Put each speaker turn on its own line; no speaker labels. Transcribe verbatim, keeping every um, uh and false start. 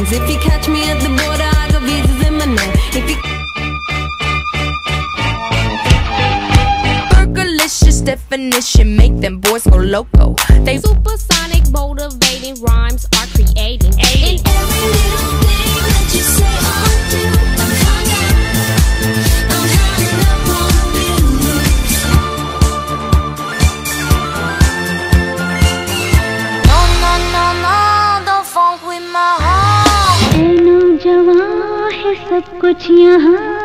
Cause if you catch me at the border, I got visas in my name. If you
Burgerlicious definition make them boys go loco. They supersonic, motivating rhymes are creating.
In every little thing that you say or do, I'm hung up, I'm hung up on you. No, no, no, no, don't funk with my heart.
ऐ नौजवां है सब कुछ यहाँ